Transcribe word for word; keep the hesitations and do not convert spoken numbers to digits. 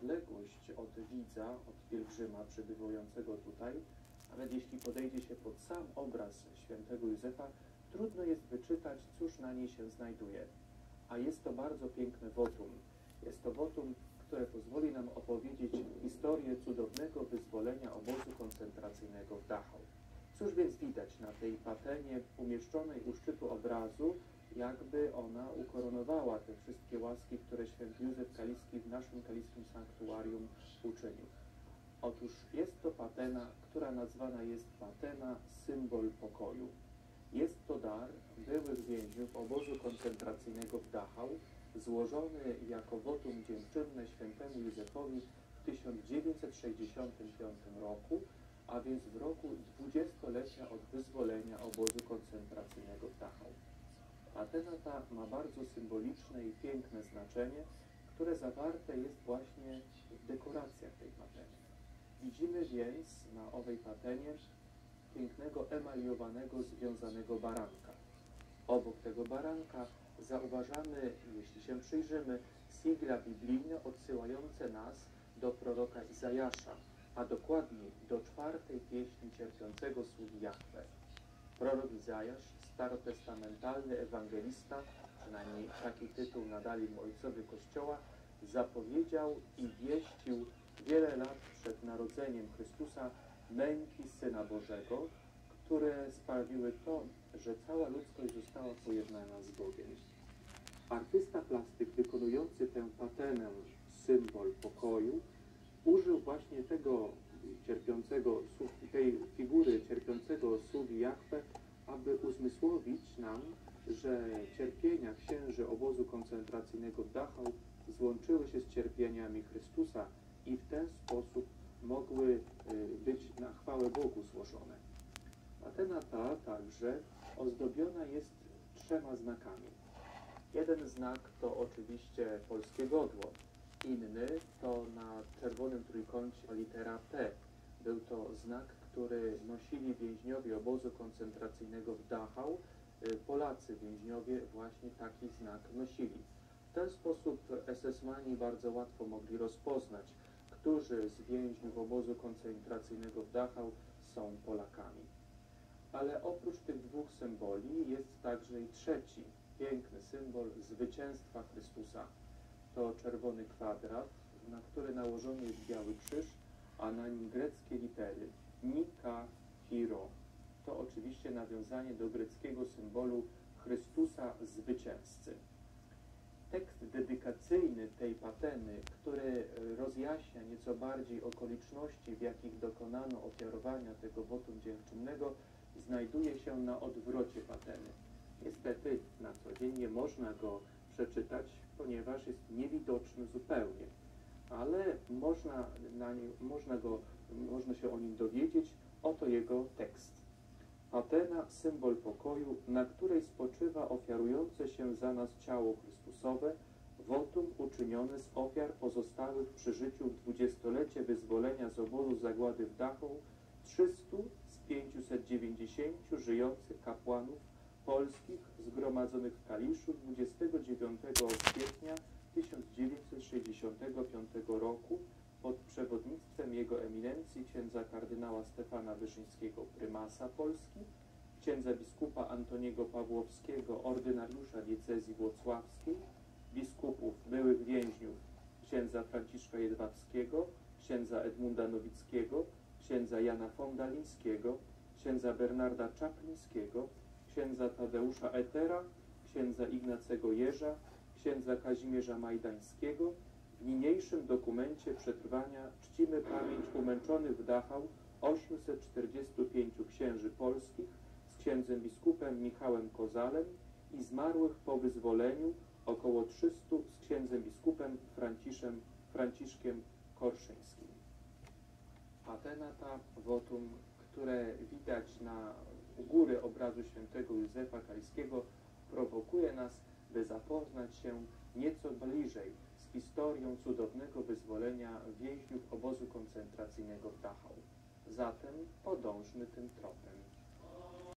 odległość od widza, od pielgrzyma przebywającego tutaj, nawet jeśli podejdzie się pod sam obraz świętego Józefa, trudno jest wyczytać, cóż na niej się znajduje. A jest to bardzo piękne wotum. Jest to wotum, które pozwoli nam opowiedzieć historię cudownego wyzwolenia obozu koncentracyjnego w Dachau. Cóż więc widać na tej patenie umieszczonej u szczytu obrazu, jakby ona ukoronowała te wszystkie łaski, które święty Józef Kaliski w naszym kaliskim sanktuarium uczynił. Otóż jest to patena, która nazwana jest patena symbol pokoju. Jest to dar byłych więźniów obozu koncentracyjnego w Dachau, złożony jako wotum dziękczynne świętemu Józefowi w tysiąc dziewięćset sześćdziesiątym piątym roku, a więc w roku dwudziestolecia od wyzwolenia obozu koncentracyjnego w Dachau. Patena ta ma bardzo symboliczne i piękne znaczenie, które zawarte jest właśnie w dekoracjach tej pateny. Widzimy więc na owej patenie pięknego emaliowanego, związanego baranka. Obok tego baranka zauważamy, jeśli się przyjrzymy, sigla biblijne odsyłające nas do proroka Izajasza, a dokładniej do czwartej pieśni cierpiącego sługi Jahwe. Prorok Izajasz, starotestamentalny ewangelista, przynajmniej taki tytuł nadali mu ojcowie Kościoła, zapowiedział i wieścił wiele lat przed narodzeniem Chrystusa męki Syna Bożego, które sprawiły to, że cała ludzkość została pojednana z Bogiem. Artysta plastyk wykonujący tę patenę, symbol pokoju, użył właśnie tego cierpiącego, tej figury cierpiącego sługi Jahwe, aby uzmysłowić nam, że cierpienia księży obozu koncentracyjnego w Dachau złączyły się z cierpieniami Chrystusa i w ten sposób mogły być na chwałę Bogu złożone. Patena ta także ozdobiona jest trzema znakami. Jeden znak to oczywiście polskie godło, inny to na czerwonym trójkącie litera P. Był to znak, który nosili więźniowie obozu koncentracyjnego w Dachau. Polacy więźniowie właśnie taki znak nosili. W ten sposób esesmani bardzo łatwo mogli rozpoznać, którzy z więźniów obozu koncentracyjnego w Dachau są Polakami. Ale oprócz tych dwóch symboli jest także i trzeci, piękny symbol zwycięstwa Chrystusa. To czerwony kwadrat, na który nałożony jest biały krzyż, a na nim greckie litery Nika, Hiro. To oczywiście nawiązanie do greckiego symbolu Chrystusa zwycięzcy. Tekst dedykacyjny tej pateny, który rozjaśnia nieco bardziej okoliczności, w jakich dokonano ofiarowania tego wotum dziękczynnego, znajduje się na odwrocie pateny. Niestety na co dzień nie można go przeczytać, ponieważ jest niewidoczny zupełnie, ale można, na nie, można, go, można się o nim dowiedzieć. Oto jego tekst. Patena, symbol pokoju, na której spoczywa ofiarujące się za nas ciało Chrystusowe, wotum uczynione z ofiar pozostałych przy życiu w dwudziestolecie wyzwolenia z obozu zagłady w Dachau trzystu z pięciuset dziewięćdziesięciu żyjących kapłanów polskich zgromadzonych w Kaliszu dwudziestego dziewiątego kwietnia tysiąc dziewięćset sześćdziesiątego piątego roku pod przewodnictwem jego eminencji księdza kardynała Stefana Wyszyńskiego, prymasa Polski, księdza biskupa Antoniego Pawłowskiego, ordynariusza diecezji włocławskiej, biskupów byłych więźniów księdza Franciszka Jedwabskiego, księdza Edmunda Nowickiego, księdza Jana Fondalińskiego, księdza Bernarda Czaplińskiego, księdza Tadeusza Etera, księdza Ignacego Jerza, księdza Kazimierza Majdańskiego. W niniejszym dokumencie przetrwania czcimy pamięć umęczonych w Dachau osiemset czterdziestu pięciu księży polskich z księdzem biskupem Michałem Kozalem i zmarłych po wyzwoleniu około trzystu z księdzem biskupem Franciszem, Franciszkiem Korszyńskim. Patena ta, wotum, które widać na u góry obrazu świętego Józefa Kaliskiego, prowokuje nas, by zapoznać się nieco bliżej z historią cudownego wyzwolenia więźniów obozu koncentracyjnego w Dachau. Zatem podążmy tym tropem.